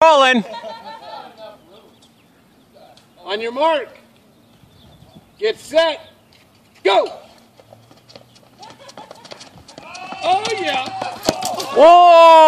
Rolling. On your mark. Get set. Go. Oh yeah. Whoa!